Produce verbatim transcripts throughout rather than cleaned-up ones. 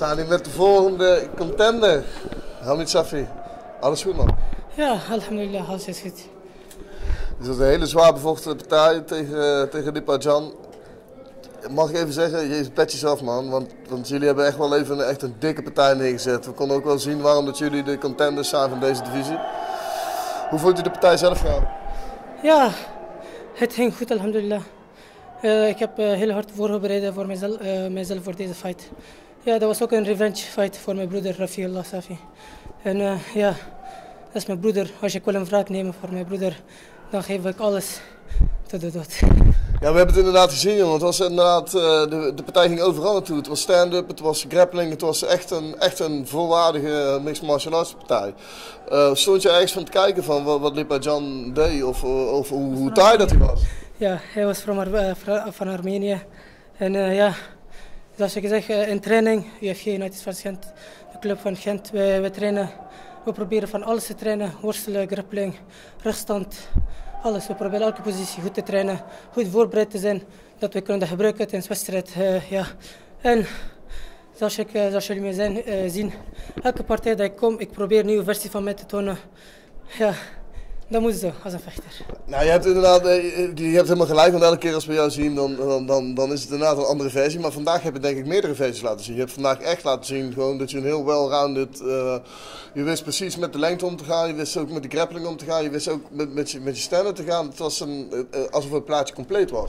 staan hier met de volgende contender. Hamid Safi. Alles goed, man? Ja, alhamdulillah, alles is goed. Het was een hele zwaar bevochten partij tegen, tegen Lipajan. Mag ik even zeggen, je pet jezelf, man, want, want jullie hebben echt wel even een, echt een dikke partij neergezet. We konden ook wel zien waarom dat jullie de contenders zijn van deze divisie. Hoe vond je de partij zelf gaan? Ja, het ging goed, alhamdulillah. Uh, ik heb uh, heel hard voorbereid voor mezelf, uh, mezelf voor deze fight. Ja, dat was ook een revenge fight voor mijn broeder Rafiullah Safi. En uh, ja, dat is mijn broeder. Als ik wil een wraak nemen voor mijn broeder, dan geef ik alles tot de dood. Ja, we hebben het inderdaad gezien, jongen. Het was inderdaad, uh, de, de partij ging overal naartoe. Het was stand-up, het was grappling, het was echt een, echt een volwaardige mixed martial arts partij. Uh, stond je ergens van te kijken van wat, wat Lipajan deed of, of hoe, hoe taai dat hij was? Ja, hij was van, uh, van Armenië. En uh, ja, zoals ik zeg, uh, in training, U F G United Fights Gent, de club van Gent, we, we trainen. We proberen van alles te trainen, worstelen, grappling, rugstand, alles. We proberen elke positie goed te trainen, goed voorbereid te zijn, dat we kunnen dat gebruiken tijdens de wedstrijd. Uh, ja. En zoals, ik, uh, zoals jullie mij zijn, uh, zien, elke partij dat ik kom, ik probeer een nieuwe versie van mij te tonen. Ja, dat moet zo, als een vechter. Nou, je hebt inderdaad, je hebt helemaal gelijk, want elke keer als we jou zien, dan, dan, dan, dan is het inderdaad een andere versie. Maar vandaag heb je denk ik meerdere versies laten zien. Je hebt vandaag echt laten zien gewoon dat je een heel well-rounded, uh, je wist precies met de lengte om te gaan, je wist ook met de grappling om te gaan, je wist ook met, met je, met je stand te gaan. Het was een, uh, alsof het plaatje compleet was.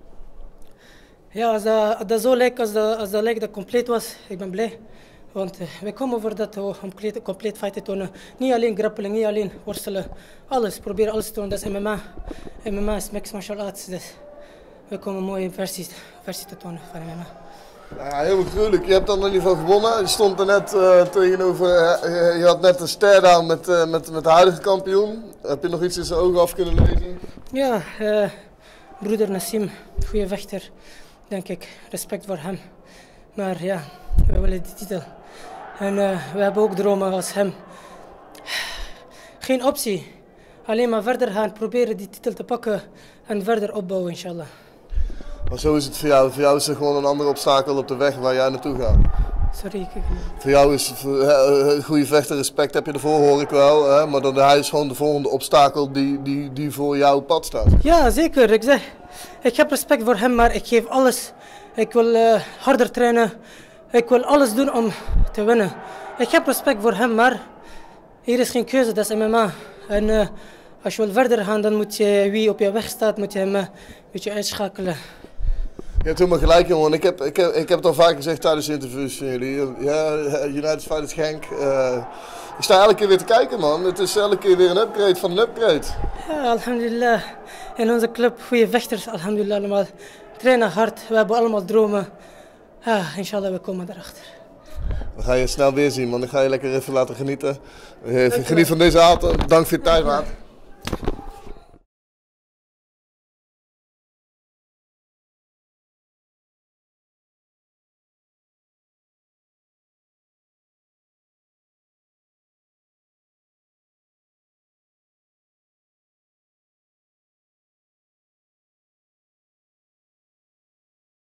Ja, als dat, als dat zo lijkt, als dat, als dat lijkt dat compleet was, ik ben blij. Want uh, wij komen voor dat uh, om compleet, compleet fight te tonen. Niet alleen grappling, niet alleen worstelen. Alles, proberen alles te tonen. Dat is M M A. M M A is mixed martial arts. Dus we komen een mooie versie, versie te tonen van M M A. Ja, heel gruwelijk. Je hebt dan in ieder geval gewonnen. Je stond er net uh, tegenover, uh, je had net een stare-down met, uh, met, met de huidige kampioen. Heb je nog iets in zijn ogen af kunnen lezen? Ja, uh, broeder Nassim, goede vechter, denk ik. Respect voor hem. Maar ja, we willen die titel. En uh, we hebben ook dromen als hem. Geen optie. Alleen maar verder gaan, proberen die titel te pakken en verder opbouwen, inshallah. Maar zo is het voor jou. Voor jou is er gewoon een andere obstakel op de weg waar jij naartoe gaat. Sorry, ik... Voor jou is een goede vechter, respect heb je ervoor, hoor ik wel. Hè? Maar dan, hij is gewoon de volgende obstakel die, die, die voor jouw pad staat. Ja, zeker. Ik zeg, ik heb respect voor hem, maar ik geef alles. Ik wil uh, harder trainen. Ik wil alles doen om te winnen. Ik heb respect voor hem, maar hier is geen keuze, dat is M M A. En uh, als je wil verder gaan, dan moet je, wie op je weg staat, moet je hem uh, moet je uitschakelen. Je hebt helemaal gelijk, jongen. Ik heb, ik, heb, ik heb het al vaak gezegd tijdens de interviews van jullie. Ja, United Fighters Genk. Uh, ik sta elke keer weer te kijken, man. Het is elke keer weer een upgrade van een upgrade. Ja, alhamdulillah. In onze club, goede vechters, alhamdulillah allemaal. Trainen hard, we hebben allemaal dromen. Ja, inshallah, we komen erachter. We gaan je snel weer zien, man. Ik ga je lekker even laten genieten. Geniet van deze avond. Dank voor je tijd, maat.